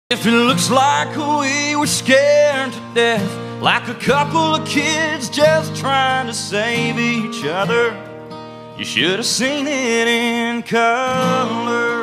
If it looks like we were scared to death, like a couple of kids just trying to save each other, you should have seen it in color.